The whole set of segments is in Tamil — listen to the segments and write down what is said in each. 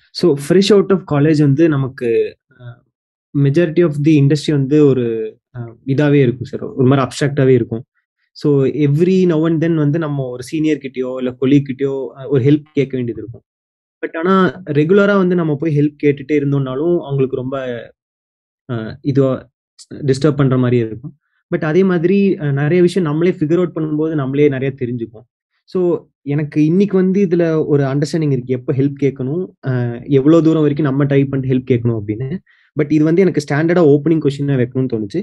So fresh out of college வந்து நமக்கு மெஜாரிட்டி ஆஃப் தி இண்டஸ்ட்ரி வந்து ஒரு இதாகவே இருக்கும் சார், ஒரு மாதிரி அப்ட்ராக்டாகவே இருக்கும். So every now and then வந்து நம்ம ஒரு சீனியர் கிட்டயோ இல்லை கொலீக் கிட்டயோ ஒரு ஹெல்ப் கேட்க வேண்டியது இருக்கும். பட் ஆனால் ரெகுலராக வந்து நம்ம போய் ஹெல்ப் கேட்டுட்டே இருந்தோம்னாலும் அவங்களுக்கு ரொம்ப இதுவாக டிஸ்டர்ப் பண்ணுற மாதிரியே இருக்கும். பட் அதே மாதிரி நிறைய விஷயம் நம்மளே ஃபிகர் அவுட் பண்ணும்போது நம்மளே நிறைய தெரிஞ்சுப்போம். ஸோ எனக்கு இன்னைக்கு வந்து இதில் ஒரு அண்டர்ஸ்டாண்டிங் இருக்கு, எப்போ ஹெல்ப் கேட்கணும், எவ்வளோ தூரம் வரைக்கும் நம்ம ட்ரை பண்ணிட்டு ஹெல்ப் கேட்கணும் அப்படின்னு. பட் இது வந்து எனக்கு ஸ்டாண்டர்டாக ஓப்பனிங் கொஸ்டினாக வைக்கணும்னு தோணுச்சு.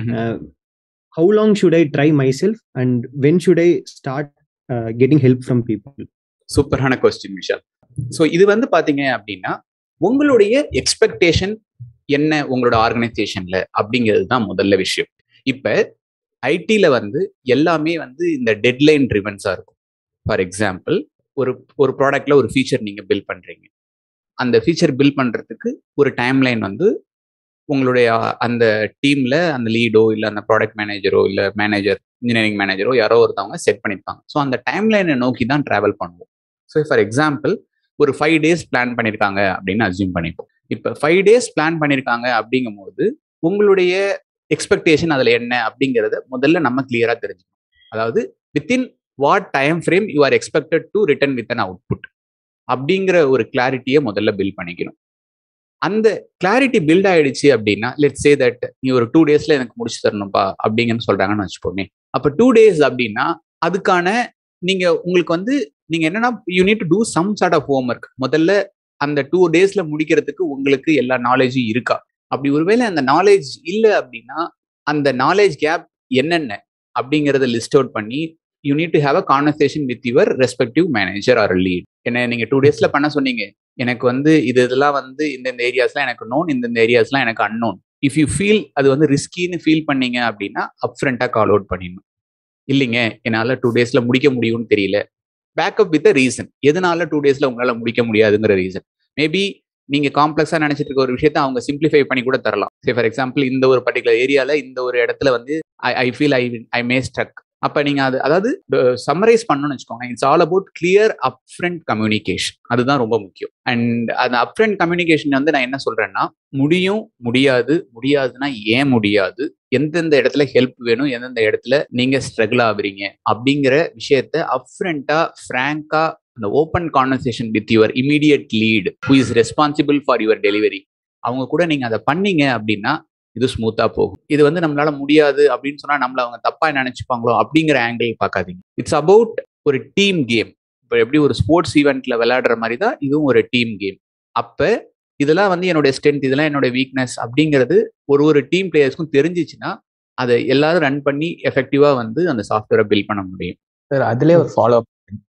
How long should I try myself and when should I start getting help from people? சூப்பரான கொஸ்டின் விஷால். ஸோ இது வந்து பார்த்தீங்க அப்படின்னா உங்களுடைய எக்ஸ்பெக்டேஷன் என்ன உங்களோட ஆர்கனைசேஷன்ல அப்படிங்கிறது தான் முதல்ல விஷயம். இப்போ ஐடியில் வந்து எல்லாமே வந்து இந்த டெட்லைன் ட்ரிவன்ஸாக இருக்கும். ஃபார் எக்ஸாம்பிள், ஒரு ப்ராடக்ட்ல ஒரு ஃபீச்சர் நீங்கள் பில்ட் பண்ணுறீங்க. அந்த ஃபீச்சர் பில்ட் பண்ணுறதுக்கு ஒரு டைம்லைன் வந்து உங்களுடைய அந்த டீமில் அந்த லீடோ இல்லை அந்த ப்ராடக்ட் மேனேஜரோ இல்லை மேனேஜர், இன்ஜினியரிங் மேனேஜரோ யாரோ ஒருத்தவங்க செட் பண்ணியிருப்பாங்க. ஸோ அந்த டைம்லைனை நோக்கி தான் ட்ராவல் பண்ணுவோம். ஸோ ஃபார் எக்ஸாம்பிள், ஒரு 5 days பிளான் பண்ணியிருக்காங்க அப்படின்னு அஸ்யூம் பண்ணிப்போம். இப்போ 5 days பிளான் பண்ணியிருக்காங்க அப்படிங்கும் போது உங்களுடைய எக்ஸ்பெக்டேஷன் அதில் என்ன அப்படிங்கிறத முதல்ல நம்ம கிளியராக தெரிஞ்சுக்கணும். அதாவது within what time frame you are expected to return with an output அப்படிங்கிற ஒரு கிளாரிட்டியை முதல்ல பில்ட் பண்ணிக்கணும். அந்த கிளாரிட்டி பில்ட் ஆயிடுச்சு அப்படின்னா, லெட்ஸ் சே தட் நீ ஒரு 2 days எனக்கு முடிச்சு தரணும்ப்பா அப்படிங்கன்னு சொல்றாங்கன்னு வச்சுப்போமே. அப்போ 2 days அப்படின்னா அதுக்கான உங்களுக்கு வந்து நீங்க என்னன்னா you need to do some sort of homework. முதல்ல அந்த 2 days முடிக்கிறதுக்கு உங்களுக்கு எல்லா நாலேஜும் இருக்கா? அப்படி ஒருவேளை அந்த நாலேஜ் இல்லை அப்படின்னா அந்த நாலேஜ் கேப் என்னென்ன அப்படிங்கிறத லிஸ்ட் அவுட் பண்ணி you need to have a conversation with your respective manager or lead. என்ன நீங்க 2 days பண்ண சொன்னீங்க, எனக்கு வந்து இதெல்லாம் வந்து இந்த ஏரியாஸ்லாம் எனக்கு நோன், இந்த ஏரியாஸ்லாம் எனக்கு அன்னோன். இஃப் யூ ஃபீல் அது வந்து ரிஸ்கின்னு ஃபீல் பண்ணீங்க அப்படின்னா அப்ஃப்ரண்டா கால் அவுட் பண்ணிடணும். இல்லைங்க என்னால் 2 days முடிக்க முடியும்னு தெரியல, பேக்கப் வித் ரீசன். எதனால 2 days உங்களால முடிக்க முடியாதுங்கிற ரீசன். மேபி நீங்க காம்ப்ளெக்ஸா நினைச்சிட்டு இருக்க ஒரு விஷயத்த அவங்க சிம்பிளிஃபை பண்ணி கூட தரலாம். சே ஃபார் எக்ஸாம்பிள், இந்த ஒரு பர்டிகுலர் ஏரியால இந்த ஒரு இடத்துல வந்து I feel I May struck. அப்ப நீங்க அதாவது சம்மரைஸ் பண்ணணும்னு வச்சுக்கோங்க. It's all about clear upfront communication. அதுதான் ரொம்ப முக்கியம். அண்ட் அந்த அப்ஃப்ரண்ட் கம்யூனிகேஷன் வந்து நான் என்ன சொல்றேன்னா, முடியும், முடியாது, முடியாதுன்னா ஏன் முடியாது, எந்தெந்த இடத்துல ஹெல்ப் வேணும், எந்தெந்த இடத்துல நீங்க ஸ்ட்ரகிள் ஆகுறீங்க அப்படிங்கிற விஷயத்த அப்ஃப்ரண்டா ஃப்ராங்கா அந்த open conversation with your immediate lead who is responsible for your delivery, அவங்க கூட நீங்க அதை பண்ணீங்க அப்படின்னா இது ஸ்மூத்தா போகும். இது வந்து நம்மளால முடியாது அப்படின்னு சொன்னா நம்மள அவங்க தப்பா நினைச்சுப்பாங்களோ அப்படிங்கிற ஆங்கிள் பார்க்காதீங்க. இட்ஸ் அபவுட் ஒரு டீம் கேம். இப்போ எப்படி ஒரு ஸ்போர்ட்ஸ் ஈவெண்ட்ல விளையாடுற மாதிரி தான் இதுவும் ஒரு டீம் கேம். அப்ப இதெல்லாம் வந்து என்னோட ஸ்ட்ரென்த், இதெல்லாம் என்னோட வீக்னஸ் அப்படிங்கிறது ஒரு டீம் பிளேயர்ஸ்க்கும் தெரிஞ்சிச்சுன்னா அதை எல்லாரும் ரன் பண்ணி எஃபெக்டிவா வந்து அந்த சாஃப்ட்வேரை பில்ட் பண்ண முடியும். சார் அதுலயே ஒரு ஃபாலோ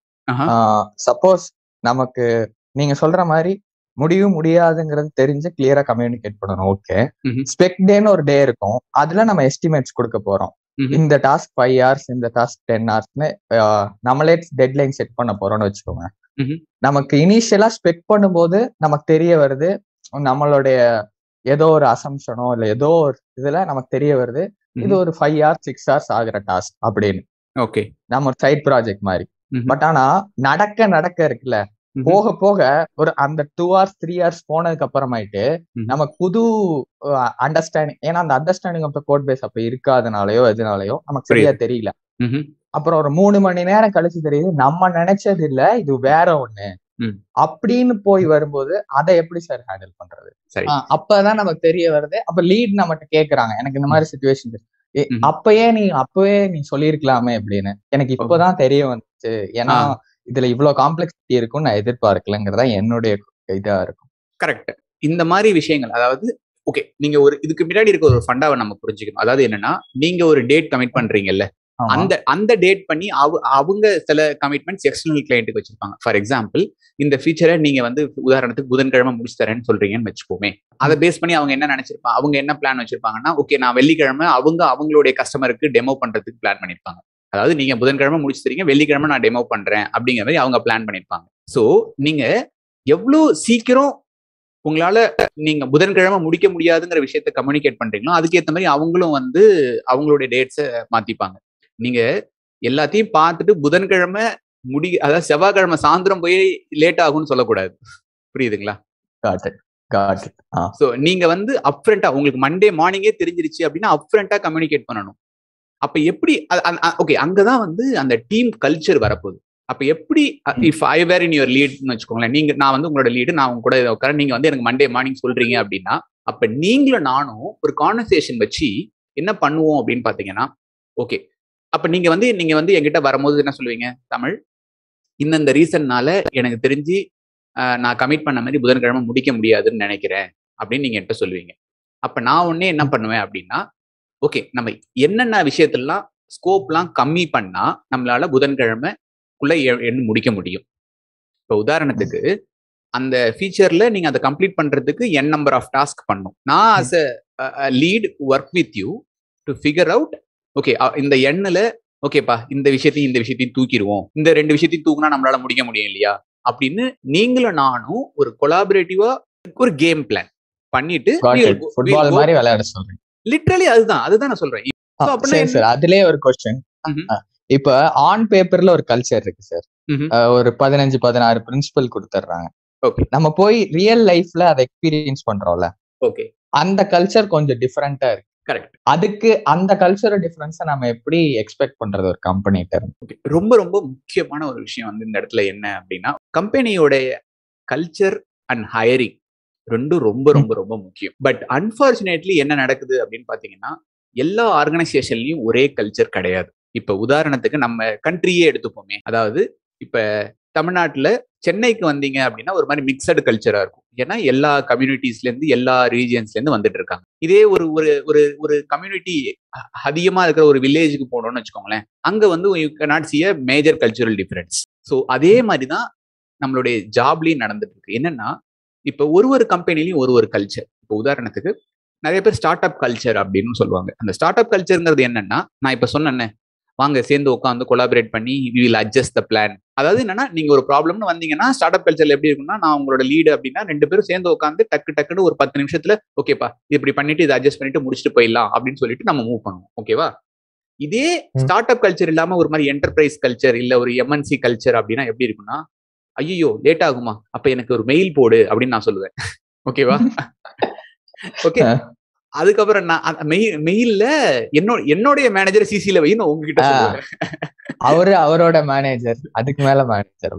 அப், சப்போஸ் நமக்கு நீங்க சொல்ற மாதிரி முடியும் முடியாதுங்கிறது தெரிஞ்சு கிளியரா கம்யூனிகேட் பண்ணணும். ஓகே, ஸ்பெக் டேன்னு ஒரு டே இருக்கும், அதுல நம்ம எஸ்டிமேட்ஸ் கொடுக்க போறோம். இந்த டாஸ்க் 5 hours, இந்த டாஸ்க் 10 hoursன்னு நம்மளே டெட்லைன் செட் பண்ண போறோம்னு வச்சுக்கோங்க. நமக்கு இனிஷியலா ஸ்பெக் பண்ணும்போது நமக்கு தெரிய வருது, நம்மளுடைய ஏதோ ஒரு அசம்ஷனோ இல்ல ஏதோ ஒரு இதுல நமக்கு தெரிய வருது இது ஒரு 5 hours 6 hours ஆகுற டாஸ்க் அப்படின்னு. ஓகே, நம்ம ஒரு சைட் ப்ராஜெக்ட் மாதிரி. பட் ஆனா நடக்க இருக்குல்ல, போக போக ஒரு அந்த 2 hours 3 hours போனதுக்கு அப்புறமாயிட்டு நமக்கு புது அண்டர்ஸ்டாண்டிங், ஏன்னா அந்த understanding of the code base அப்ப இருக்காதனாலயோ எதுனாலயோ நமக்கு சரியா தெரியல. அப்புறம் ஒரு 3 மணி நேரம் கழிச்சு தெரியுது நம்ம நினைச்சது இல்ல இது வேற ஒண்ணு அப்படின்னு போய் வரும்போது அதை எப்படி சார் ஹேண்டில் பண்றது? அப்பதான் நமக்கு தெரிய வருது. அப்ப லீட் நம்மகிட்ட கேக்குறாங்க, எனக்கு இந்த மாதிரி சிச்சுவேஷன் அப்பவே நீ சொல்லிருக்கலாமே அப்படின்னு. எனக்கு இப்பதான் தெரிய வந்துச்சு, ஏன்னா இதுல இவ்வளவு காம்ப்ளெக்சிட்டி இருக்கும்னு நான் எதிர்பார்க்கலங்கிறதா என்னுடைய இதா இருக்கும். கரெக்ட். இந்த மாதிரி விஷயங்கள், அதாவது ஓகே, நீங்க ஒரு இதுக்கு முன்னாடி இருக்க ஒரு ஃபண்டாவை நம்ம புரிஞ்சுக்கணும். அதாவது என்னன்னா, நீங்க ஒரு டேட் கமிட் பண்றீங்கல்ல, அந்த டேட் பண்ணி அவங்க சில கமிட்மெண்ட்ஸ் எக்ஸ்டர்னல் கிளையண்ட்டுக்கு வச்சிருப்பாங்க. ஃபார் எக்ஸாம்பிள், இந்த ஃபீச்சரை நீங்க வந்து உதாரணத்துக்கு புதன்கிழமை முடிச்சு தரேன்னு சொல்றீங்கன்னு வச்சுக்கோமே. அதை பேஸ் பண்ணி அவங்க என்ன நினைச்சிருப்பாங்க, அவங்க என்ன பிளான் வச்சிருப்பாங்கன்னா, ஓகே நான் வெள்ளிக்கிழமை அவங்களுடைய கஸ்டமருக்கு டெமோ பண்றதுக்கு பிளான் பண்ணிருப்பாங்க. அதாவது நீங்க புதன்கிழமை முடிச்சு தரீங்க, வெள்ளிக்கிழமை நான் டெமோ பண்றேன் அப்படிங்கிற மாதிரி அவங்க பிளான் பண்ணிருப்பாங்க. ஸோ நீங்க எவ்வளவு சீக்கிரம் உங்களால நீங்க புதன்கிழமை முடிக்க முடியாதுங்கிற விஷயத்த கம்யூனிகேட் பண்றீங்களோ அதுக்கேற்ற மாதிரி அவங்களும் வந்து அவங்களுடைய டேட்ஸை மாத்திப்பாங்க. நீங்க எல்லாத்தையும் பார்த்துட்டு புதன்கிழமை அதாவது செவ்வாய்க்கிழமை சாயந்தரம் போய் லேட் ஆகும்னு சொல்லக்கூடாது. புரியுதுங்களா? Got it. ஸோ நீங்க வந்து அப்ஃப்ரண்டா உங்களுக்கு மண்டே மார்னிங்கே தெரிஞ்சிருச்சு அப்படின்னா அப்ஃப்ரண்டா கம்யூனிகேட் பண்ணணும். அப்ப எப்படி ஓகே அங்கதான் வந்து அந்த டீம் கல்ச்சர் வரப்போகுது. அப்ப எப்படி if I where in your லீட்னு வச்சுக்கோங்களேன், நான் வந்து உங்களோட லீடு, நான் உங்க கூட உட்கார, நீங்க வந்து எனக்கு மண்டே மார்னிங் சொல்றீங்க அப்படின்னா, அப்ப நீங்களும் நானும் ஒரு கான்வர்சேஷன் வச்சு என்ன பண்ணுவோம் அப்படின்னு பாத்தீங்கன்னா, ஓகே அப்ப நீங்க வந்து என்கிட்ட வரும்போது என்ன சொல்லுவீங்க, தமிழ் இந்த ரீசன்னால எனக்கு தெரிஞ்சு நான் கமிட் பண்ண மாதிரி புதன்கிழமை முடிக்க முடியாதுன்னு நினைக்கிறேன் அப்படின்னு நீங்க என்கிட்ட சொல்லுவீங்க. அப்ப நான் உடனே என்ன பண்ணுவேன் அப்படின்னா, ஓகே நம்ம என்னென்ன விஷயத்தெல்லாம் ஸ்கோப்லாம் கம்மி பண்ணா நம்மளால புதன்கிழமைக்குள்ள முடிக்க முடியும். இப்போ உதாரணத்துக்கு அந்த ஃபீச்சர்ல நீங்க அதை கம்ப்ளீட் பண்றதுக்கு n நம்பர் ஆஃப் டாஸ்க் பண்ணும். நான் as a lead work with you to figure out, okay இந்த எண்ணில் ஓகேப்பா இந்த விஷயத்தையும் தூக்கிடுவோம், இந்த 2 விஷயத்தையும் தூக்குனா நம்மளால முடிக்க முடியும் இல்லையா அப்படின்னு நீங்களும் நானும் ஒரு கொலாபரேட்டிவா ஒரு கேம் பிளான் பண்ணிட்டு ஃபுட்பால் மாதிரி விளையாட சொல்றேன். லிட்டரலி அதுதான் நான் சொல்றேன். அதுலயே ஒரு क्वेश्चन, இப்ப ஆன் பேப்பர்ல ஒரு கல்ச்சர் இருக்கு சார், ஒரு 15-16 பிரின்சிபல் கொடுத்துறாங்க. நம்ம போய் ரியல் லைஃப்ல அதை எக்ஸ்பீரியன்ஸ் பண்றோம்ல, ஓகே அந்த கல்ச்சர் கொஞ்சம் டிஃபரெண்டா இருக்கு. கரெக்ட். அதுக்கு அந்த கல்ச்சர் டிஃபரன்ஸை நம்ம எப்படி எக்ஸ்பெக்ட் பண்றது ஒரு கம்பெனிட்ட? ரொம்ப ரொம்ப முக்கியமான ஒரு விஷயம் வந்து இந்த இடத்துல என்ன அப்படின்னா, கம்பெனியோட கல்ச்சர் அண்ட் ஹையரிங் ரெண்டும் ரொம்ப ரொம்ப ரொம்ப முக்கியம். பட் அன்பார்ச்சுனேட்லி என்ன நடக்குது அப்படின்னு பாத்தீங்கன்னா, எல்லா ஆர்கனைசேஷன்லயும் ஒரே கல்ச்சர் கிடையாது. இப்ப உதாரணத்துக்கு நம்ம கண்ட்ரியே எடுத்துப்போமே, அதாவது இப்ப தமிழ்நாட்டுல சென்னைக்கு வந்தீங்க அப்படின்னா ஒரு மாதிரி மிக்சடு கல்ச்சரா இருக்கும். ஏன்னா எல்லா கம்யூனிட்டிஸ்ல இருந்து எல்லா ரீஜியன்ஸ்ல இருந்து வந்துட்டு இருக்காங்க. இதே ஒரு ஒரு ஒரு கம்யூனிட்டி அதிகமா இருக்கிற ஒரு வில்லேஜுக்கு போனோம்னு வச்சுக்கோங்களேன், அங்க வந்து you cannot see a major cultural difference. So அதே மாதிரிதான் நம்மளுடைய ஜாப்லயும் நடந்துட்டு இருக்கு. என்னன்னா இப்ப ஒரு கம்பெனிலையும் ஒரு கல்ச்சர். இப்போ உதாரணத்துக்கு நிறைய பேர் ஸ்டார்ட் அப் கல்ச்சர் அப்படின்னு சொல்லுவாங்க. அந்த ஸ்டார்ட் அப் கல்ச்சருங்கிறது என்னன்னா, நான் இப்ப சொன்னேன், வாங்க சேர்ந்து உட்காந்து கொலாபரேட் பண்ணி we will adjust the plan. அதாவது என்னன்னா, நீங்க ஒரு ப்ராப்ளம்னு வந்தீங்கன்னா ஸ்டார்ட் அப் கல்ச்சர்ல எப்படி இருக்குன்னா, நான் உங்களோட லீடு அப்படின்னா 2 பேரும் சேர்ந்து உட்காந்து டக்குன்னு ஒரு 10 நிமிஷத்துல ஓகேப்பா இப்படி பண்ணிட்டு இதை அட்ஜஸ்ட் பண்ணிட்டு முடிச்சுட்டு போயிடலாம் அப்படின்னு சொல்லிட்டு நம்ம மூவ் பண்ணுவோம். ஓகேவா? இதே ஸ்டார்ட் அப் கல்ச்சர் இல்லாம ஒரு மாதிரி என்டர்பிரைஸ் கல்ச்சர் இல்ல ஒரு எம்என்சி கல்ச்சர் அப்படின்னா எப்படி இருக்குன்னா, ஐயோ லேட் ஆகுமா, அப்ப எனக்கு ஒரு மெயில் போடு அப்படின்னு நான் சொல்லுவேன். ஓகேவா? ஓகே, அதுக்கப்புறம் நான் மெயில்ல என்னுடைய மேனேஜர் சிசில வைன்னு உங்ககிட்ட சொல்லுவேன். அவரோட மேனேஜர் அதுக்கு மேல மேனேஜர்.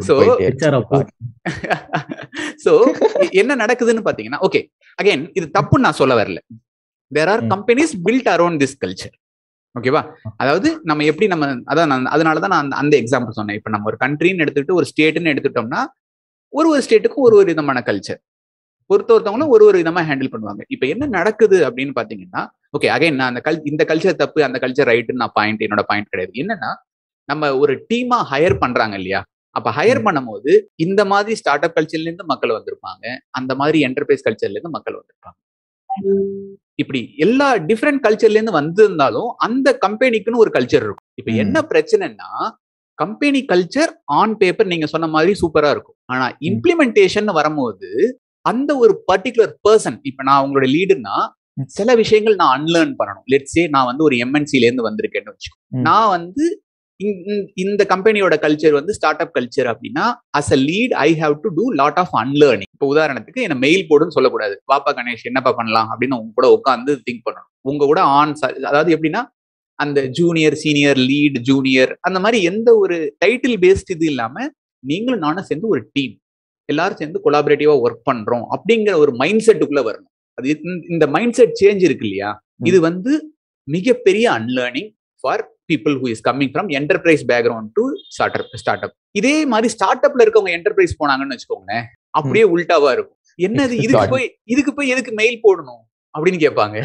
சோ என்ன நடக்குதுன்னு பாத்தீங்கன்னா, ஓகே அகைன் இது தப்புன்னு நான் சொல்ல வரல. There are companies built around this culture. ஓகேவா? அதாவது நம்ம எப்படி அதனாலதான் நான் அந்த எக்ஸாம்பிள் சொன்னேன். இப்ப நம்ம ஒரு கண்ட்ரின்னு எடுத்துக்கிட்டு ஒரு ஸ்டேட்னு எடுத்துட்டோம்னா ஒரு ஸ்டேட்டுக்கும் ஒரு விதமான கல்ச்சர், ஒருத்தவங்களும் ஒரு விதமா ஹேண்டில் பண்ணுவாங்க. இப்ப என்ன நடக்குது அப்படின்னு பாத்தீங்கன்னா, ஓகே அகைன் நான் இந்த கல்ச்சர் தப்பு அந்த கல்ச்சர் ரைட்டுன்னு நான் என்னோட பாயிண்ட் கிடையாது. என்னன்னா நம்ம ஒரு டீமா ஹையர் பண்றாங்க இல்லையா, அப்ப ஹையர் பண்ணும்போது இந்த மாதிரி ஸ்டார்ட் அப் கல்ச்சர்ல இருந்து மக்கள் வந்திருப்பாங்க, அந்த மாதிரி என்டர்பிரைஸ் கல்ச்சர்ல இருந்து மக்கள் வந்திருப்பாங்க. இப்படி எல்லா டிஃப்ரெண்ட் கல்ச்சர்ல இருந்து வந்திருந்தாலும் அந்த கம்பெனிக்குன்னு ஒரு கல்ச்சர் இருக்கும். இப்ப என்ன பிரச்சனைன்னா, கம்பெனி கல்ச்சர் ஆன் பேப்பர் நீங்க சொன்ன மாதிரி சூப்பரா இருக்கும், ஆனா இம்ப்ளிமெண்டேஷன் வரும்போது அந்த ஒரு பர்டிகுலர் பர்சன், இப்ப நான் உங்களோட லீடுன்னா சில விஷயங்கள் நான் அன்லேர்ன் பண்ணணும். லெட்ஸ் சே நான் வந்து ஒரு எம்என்சில இருந்து வந்திருக்கேன்னு வச்சுக்கோ, நான் வந்து இந்த கம்பெனியோட கல்ச்சர் வந்து ஸ்டார்ட் அப் கல்ச்சர் அப்படின்னா as a lead I have to do lot of unlearning. இப்போ உதாரணத்துக்கு என்ன மெயில் போடுன்னு சொல்லக்கூடாது, வாப்பா கணேஷ் என்னப்பா பண்ணலாம் அப்படின்னு உங்க கூட உட்காந்து திங்க் பண்ணணும். உங்க கூட அதாவது எப்படின்னா அந்த ஜூனியர் சீனியர் லீட் ஜூனியர் அந்த மாதிரி எந்த ஒரு டைட்டில் பேஸ்ட் இது இல்லாம நீங்களும் நானும் சேர்ந்து ஒரு டீம் எல்லாரும் சேர்ந்து கொலாபரேட்டிவா ஒர்க் பண்றோம் அப்படிங்கிற ஒரு மைண்ட் செட்டுக்குள்ள வரணும். அது இந்த மைண்ட் செட் சேஞ்ச் இருக்கு இல்லையா, இது வந்து மிகப்பெரிய unlearning for people who is coming from enterprise background to startup. இதே மாதிரி ஸ்டார்ட் அப்ல இருக்கவங்க என்டர்பிரைஸ் போனாங்கன்னு வச்சுக்கோங்களேன், அப்படியே உல்டாவா இருக்கும். என்னது இதுக்கு போய் எதுக்கு மெயில் போடணும் அப்படின்னு கேட்பாங்க.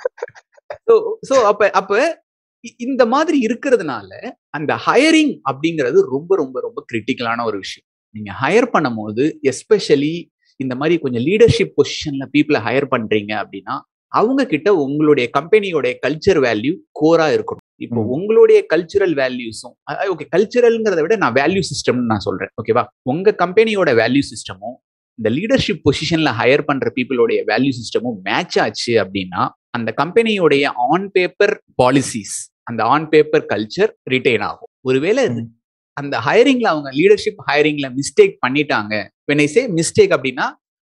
சோ அப்ப இந்த மாதிரி இருக்கிறதுனால அந்த ஹையரிங் அப்படிங்கிறது ரொம்ப ரொம்ப ரொம்ப கிரிட்டிக்கலான ஒரு விஷயம். நீங்க ஹையர் பண்ணும் போது எஸ்பெஷலி இந்த மாதிரி கொஞ்சம் லீடர்ஷிப் பொசிஷன்ல பீப்புளை ஹையர் பண்றீங்க அப்படின்னா அவங்க கிட்ட உங்களுடைய கம்பெனியோட கல்ச்சர் வேல்யூ கோரா இருக்கணும். இப்போ உங்களுடைய கல்ச்சுரல் வேல்யூஸும், ஓகே கல்ச்சுரல்ங்கிறத விட நான் வேல்யூ சிஸ்டம்னு நான் சொல்றேன். ஓகேவா? உங்க கம்பெனியோட வேல்யூ சிஸ்டமும் இந்த லீடர்ஷிப் பொசிஷன்ல ஹையர் பண்ற பீப்புளோடைய வேல்யூ சிஸ்டமும் மேட்ச் ஆச்சு அப்படின்னா அந்த கம்பெனியோடைய ஆன் பேப்பர் பாலிசிஸ் அந்த ஆன் பேப்பர் கல்ச்சர் ரிட்டைன் ஆகும். ஒருவேளை அந்த ஹையரிங்ல அவங்க லீடர்ஷிப் ஹையரிங்ல மிஸ்டேக் பண்ணிட்டாங்க, when I say மிஸ்டேக் அப்படின்னா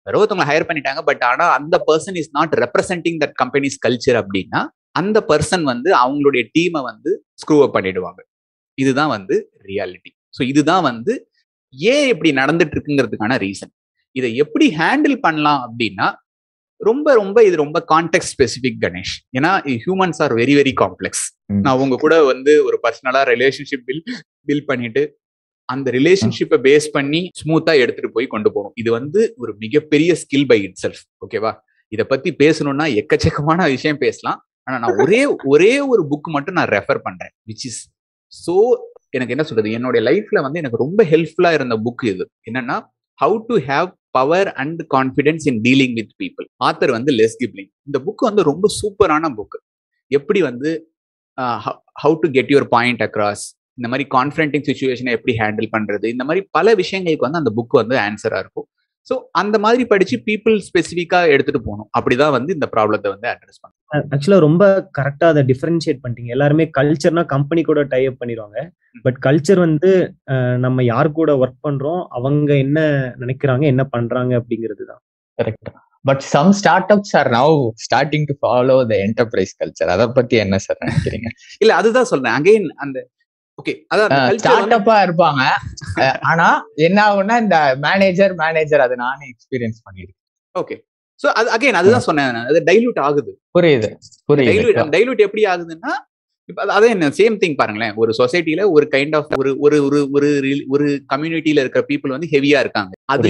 வேற ஒருத்தவங்களை ஹையர் பண்ணிட்டாங்க, பட் ஆனா அந்த person is not representing that companies culture அப்படின்னா அந்த பர்சன் வந்து அவங்களுடைய டீமை வந்து ஸ்க்ரூ அப் பண்ணிடுவாங்க. இதுதான் வந்து ரியாலிட்டி. ஸோ இதுதான் வந்து ஏன் இப்படி நடந்துட்டு இருக்குங்கிறதுக்கான ரீசன். இதை எப்படி ஹேண்டில் பண்ணலாம் அப்படின்னா ரொம்ப ரொம்ப இது ரொம்ப கான்டெக்ட் ஸ்பெசிபிக் கணேஷ். ஏன்னா humans are very very complex. நான் உங்க கூட வந்து ஒரு பர்சனலா ரிலேஷன்ஷிப் பில்ட் பண்ணிட்டு அந்த ரிலேஷன்ஷிப்பை பேஸ் பண்ணி ஸ்மூத்தா எடுத்துட்டு போய் கொண்டு போகணும். இது வந்து ஒரு மிகப்பெரிய ஸ்கில் பை இட் செல்ஃப். ஓகேவா? இதை பத்தி பேசணும்னா எக்கச்சக்கமான விஷயம் பேசலாம். ஆனா நான் ஒரே ஒரு புக் மட்டும் நான் ரெஃபர் பண்றேன், விச் இஸ் சோ எனக்கு என்ன சொல்றது, என்னோட லைஃப்ல வந்து எனக்கு ரொம்ப ஹெல்ப்ஃபுல்லா இருந்த புக் இது. என்னன்னா, how to have power and confidence in dealing with people. Author வந்து லெஸ் கிப்லிங். இந்த புக் வந்து ரொம்ப சூப்பரான புக். எப்படி வந்து how to get your point across, இந்த மாதிரி கான்ஃபரண்டிங் சுச்சுவேஷனை எப்படி ஹேண்டில் பண்றது, இந்த மாதிரி பல விஷயங்களுக்கு வந்து அந்த புக் வந்து ஆன்சரா இருக்கும். ஸோ அந்த மாதிரி படிச்சு பீப்புள் ஸ்பெசிஃபிக்கா எடுத்துட்டு போகணும். அப்படிதான் வந்து இந்த ப்ராப்ளத்தை வந்து அட்ரஸ் பண்ணணும். ஆக்சுவலா ரொம்ப கரெக்டா அதை டிஃபரன்ஷியேட் பண்ணிட்டீங்க. எல்லாருமே கல்ச்சர்னா கம்பெனி கூட டை அப் பண்ணிடுவாங்க. பட் கல்ச்சர் வந்து நம்ம யார் கூட ஒர்க் பண்றோம், அவங்க என்ன நினைக்கிறாங்க, என்ன பண்றாங்க அப்படிங்கிறது தான். Correct. But some start ups are now starting to follow the enterprise culture. அதை பத்தி என்ன சார் நினைக்கிறீங்க? இல்ல அதுதான் சொல்றேன். அகைன் அந்த ஓகே, அதான் ஸ்டார்ட் அப்பா இருப்பாங்க. ஆனா என்ன ஆகும்னா இந்த மேனேஜர் அதை நானே எக்ஸ்பீரியன்ஸ் பண்ணிருக்கேன். ஓகே, சோ அது அகைன் அதுதான் சொன்னேன், அது டைல்யூட் ஆகுது. புரியுது. டைல்யூட் எப்படி ஆகுதுன்னா, இப்ப அதே என்ன சேம் திங் பாருங்களேன். ஒரு சொசைட்டில ஒரு கைண்ட் ஆஃப் ஒரு கம்யூனிட்டியில இருக்கிற பீப்புள் வந்து ஹெவியா இருக்காங்க.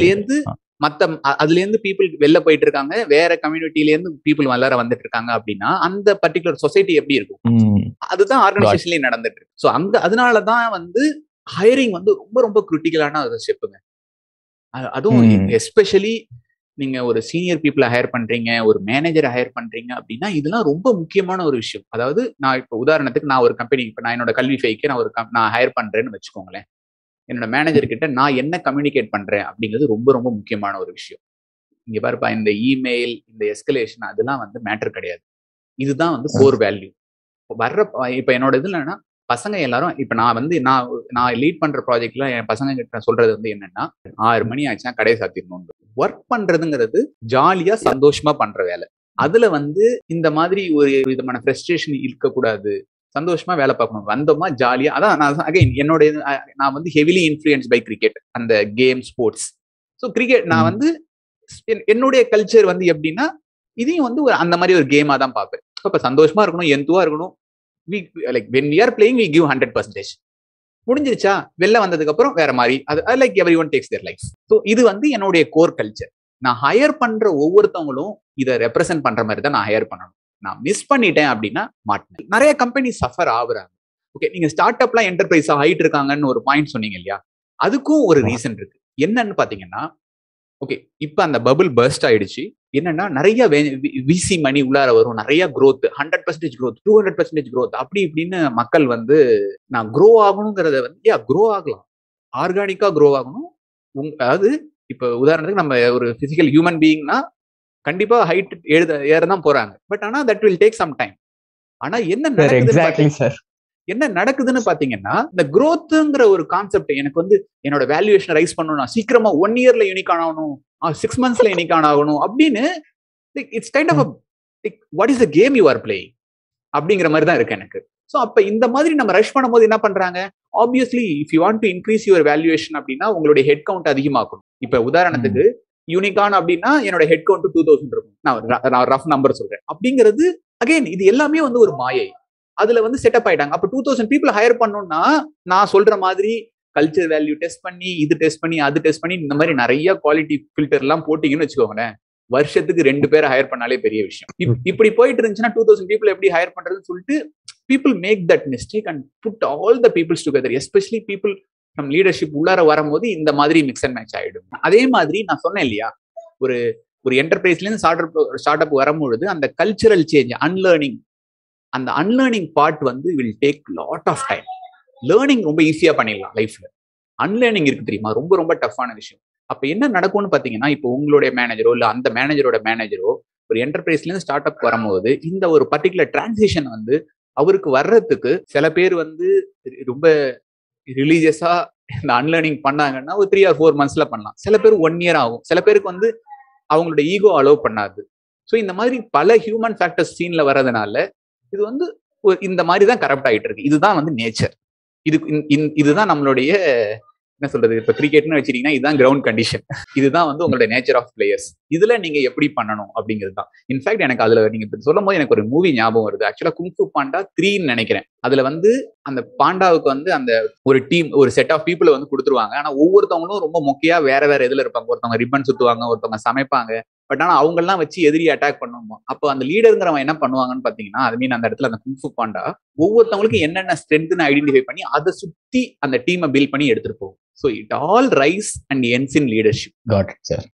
அதுல இருந்து பீப்புள் வெளில போயிட்டு இருக்காங்க, வேற கம்யூனிட்டில இருந்து பீப்புள் வளர வந்துட்டு இருக்காங்க அப்படின்னா அந்த பர்டிகுலர் சொசைட்டி எப்படி இருக்கும்? அதுதான் ஆர்கனைசேஷன்லயும் நடந்துட்டு இருக்கு. ஸோ அதனாலதான் வந்து ஹையரிங் வந்து ரொம்ப ரொம்ப கிரிட்டிக்கலான ஒரு ஸ்டெப்புங்க. அதுவும் எஸ்பெஷலி நீங்க ஒரு சீனியர் பீப்புளை ஹையர் பண்றீங்க, ஒரு மேனேஜரை ஹையர் பண்றீங்க அப்படின்னா இதெல்லாம் ரொம்ப முக்கியமான ஒரு விஷயம். அதாவது நான் இப்போ உதாரணத்துக்கு நான் ஒரு கம்பெனி, இப்போ நான் என்னோட கல்வி ஃபைக்கு நான் ஹையர் பண்றேன்னு வச்சுக்கோங்களேன். என்னோட மேனேஜர் கிட்ட நான் என்ன கம்யூனிகேட் பண்றேன் அப்படிங்கிறது ரொம்ப ரொம்ப முக்கியமான ஒரு விஷயம். இங்க பாருப்பா, இந்த இமெயில், இந்த எஸ்கலேஷன் அதெல்லாம் வந்து மேட்டர் கிடையாது. இதுதான் வந்து கோர் வேல்யூ. இப்ப என்னோட இது இல்லைன்னா பசங்க எல்லாரும் இப்ப நான் வந்து நான் லீட் பண்ற ப்ராஜெக்ட்ல என் பசங்க கிட்ட சொல்றது வந்து என்னன்னா, 6 மணி ஆச்சுன்னா கடையை சாத்திடணும். ஒர்க் பண்றதுங்கிறது ஜாலியா சந்தோஷமா பண்ற வேலை. அதுல வந்து இந்த மாதிரி ஒரு விதமான ஃப்ரஸ்ட்ரேஷன் இருக்கக்கூடாது. சந்தோஷமா வேலை பார்க்கணும். வந்தோமா ஜாலியா. அதான் நான் அகைன் என்னோட நான் வந்து ஹெவிலி இன்ஃப்ளூயன்ஸ் பை கிரிக்கெட், அந்த கேம் ஸ்போர்ட்ஸ். ஸோ கிரிக்கெட் நான் வந்து என்னுடைய கல்ச்சர் வந்து எப்படின்னா இதையும் வந்து ஒரு அந்த மாதிரி ஒரு கேமா தான் பார்ப்பேன். இப்ப சந்தோஷமா இருக்கணும், எந்துவா இருக்கணும். like when we are playing we give 100%. முடிஞ்சிருச்சா, வெளில வந்ததுக்கு அப்புறம் வேற மாதிரி. அது like everyone takes their life. So இது வந்து என்னுடைய கோர் கல்ச்சர். நான் ஹையர் பண்ற ஒவ்வொருத்தவங்களும் இதை ரெப்ரசென்ட் பண்ற மாதிரி தான் நான் ஹையர் பண்ணணும். நான் மிஸ் பண்ணிட்டேன் அப்படின்னா மாட்டேன். நிறைய கம்பெனி சஃபர் ஆகுறாங்க. ஓகே, நீங்க ஸ்டார்ட் அப்லாம் என்டர்பிரைஸ் ஆகிட்டு இருக்காங்கன்னு ஒரு பாயிண்ட் சொன்னீங்க இல்லையா, அதுக்கும் ஒரு ரீசன் இருக்கு. என்னன்னு பாத்தீங்கன்னா, ஓகே இப்ப அந்த பபிள் பர்ஸ்ட் ஆயிடுச்சு. என்னன்னா நிறைய விசி மணி உள்ளார வரும், நிறைய growth, 100% growth, 200% growth அப்படி இப்படின்னு மக்கள் வந்து நான் க்ரோ ஆகணுங்கிறத வந்து க்ரோ ஆகலாம், ஆர்கானிக்கா க்ரோ ஆகணும். அதாவது இப்ப உதாரணத்துக்கு நம்ம ஒரு பிசிக்கல் ஹியூமன் பீயிங்னா கண்டிப்பா ஹைட் ஏறதான் போறாங்க. பட் ஆனா that will take some time. ஆனா என்ன நடக்குதுன்னு பாத்தீங்கன்னா, இந்த growthங்கிற ஒரு கான்செப்ட் எனக்கு வந்து என்னோட வேல்யூவேஷன் ரைஸ் பண்ணணும், சீக்கிரமா 1 இயர்ல யூனிகான் ஆகணும், 6 monthsல யூனிகான் ஆகணும் அப்படின்னு it's kind of what is the game you are playing அப்படிங்கிற மாதிரி தான் இருக்கு எனக்கு. ஸோ அப்ப இந்த மாதிரி நம்ம ரஷ் பண்ணும்போது என்ன பண்றாங்க, obviously if you want to increase your valuation அப்படின்னா உங்களுடைய ஹெட் கவுண்ட் அதிகமாக்கணும். இப்ப உதாரணத்துக்கு யூனிகான் அப்படின்னா என்னோட ஹெட் கவுண்ட் 2000 இருக்கும். நான் ரஃப் நம்பர் சொல்றேன். அப்படிங்கிறது அகைன் இது எல்லாமே வந்து ஒரு மாயை. அதுல வந்து செட்டப் ஆயிட்டாங்க. அப்ப 2000 people ஹையர் பண்ணணும்னா நான் சொல்ற மாதிரி கல்ச்சர் வேல்யூ டெஸ்ட் பண்ணி, இது டெஸ்ட் பண்ணி, அது டெஸ்ட் பண்ணி, இந்த மாதிரி நிறைய குவாலிட்டி ஃபில்டர் எல்லாம் போட்டீங்கன்னு வச்சுக்கோங்களேன், வருஷத்துக்கு 2 பேரை ஹையர் பண்ணாலே பெரிய விஷயம். இப்படி போயிட்டு இருந்துச்சுன்னா 2000 people எப்படி ஹையர் பண்றதுன்னு சொல்லிட்டு people make that mistake and put all the peoples together, especially people from leadership உள்ளார வரும்போது இந்த மாதிரி மிக்ஸ் அண்ட் மேட்ச் ஆயிடும். அதே மாதிரி நான் சொன்னேன் இல்லையா, ஒரு என்டர்பிரைஸ்ல இருந்து ஸ்டார்ட் அப் வரும்பொழுது அந்த கல்ச்சரல் சேஞ்ச், அந்த அன்லேர்னிங் பார்ட் வந்து will take lot of time. Learning ரொம்ப ஈஸியா பண்ணிடலாம் லைஃப்ல. அன்லேர்னிங் இருக்கு தெரியுமா, ரொம்ப ரொம்ப டஃப்பான விஷயம். அப்ப என்ன நடக்கும்னு பாத்தீங்கன்னா, இப்போ உங்களுடைய மேனேஜரோ இல்ல அந்த மேனேஜரோட மேனேஜரோ ஒரு என்டர்பிரைஸ்ல இருந்து ஸ்டார்ட் அப் வரும்போது இந்த ஒரு பர்டிகுலர் டிரான்சிஷன் வந்து அவருக்கு வர்றதுக்கு சில பேர் வந்து ரொம்ப ரிலீஜியஸா இந்த அன்லேர்னிங் பண்ணாங்கன்னா ஒரு 3 or 4 monthsல பண்ணலாம். சில பேர் 1 year ஆகும். சில பேருக்கு வந்து அவங்களோட ஈகோ அலோவ் பண்ணாது. ஸோ இந்த மாதிரி பல ஹியூமன் ஃபேக்டர்ஸ் சீன்ல வர்றதுனால இது வந்து இந்த மாதிரி தான் கரப்ட் ஆகிட்டு இருக்கு. இதுதான் வந்து நேச்சர். இதுதான் நம்மளுடைய என்ன சொல்றது, இப்ப கிரிக்கெட்னு வச்சிருக்கீங்கன்னா இதுதான் கிரவுண்ட் கண்டிஷன், இதுதான் வந்து உங்களோட நேச்சர் ஆஃப் பிளேயர்ஸ். இதுல நீங்க எப்படி பண்ணணும் அப்படிங்கிறது தான். இன்ஃபேக்ட் எனக்கு அதுல நீங்க சொல்லும் போது எனக்கு ஒரு மூவி ஞாபகம் வருது. ஆக்சுவலா குங்ஃபு பாண்டா 3ன்னு நினைக்கிறேன். அதுல வந்து அந்த பாண்டாவுக்கு வந்து அந்த ஒரு டீம், ஒரு செட் ஆஃப் பீப்புளை வந்து கொடுத்துருவாங்க. ஆனா ஒவ்வொருத்தவங்களும் ரொம்ப மொக்கையா வேற வேற இதுல இருப்பாங்க. ஒருத்தவங்க ரிப்பன் சுத்துவாங்க, ஒருத்தவங்க சமைப்பாங்க. பட் ஆனா அவங்க எல்லாம் வச்சு எதிரி அட்டாக் பண்ணுவோம். அப்போ அந்த லீடருங்கிறவன் என்ன பண்ணுவாங்கன்னு பாத்தீங்கன்னா, அது மீன் அந்த இடத்துல அந்த குங்ஃபு பாண்டா ஒவ்வொருத்தவங்களுக்கும் என்னென்ன ஸ்ட்ரென்த்னு ஐடென்டிஃபை பண்ணி அதை சுத்தி அந்த டீமை பில்ட் பண்ணி எடுத்துட்டு போகும். So it all rise and ends in leadership. Got it, sir.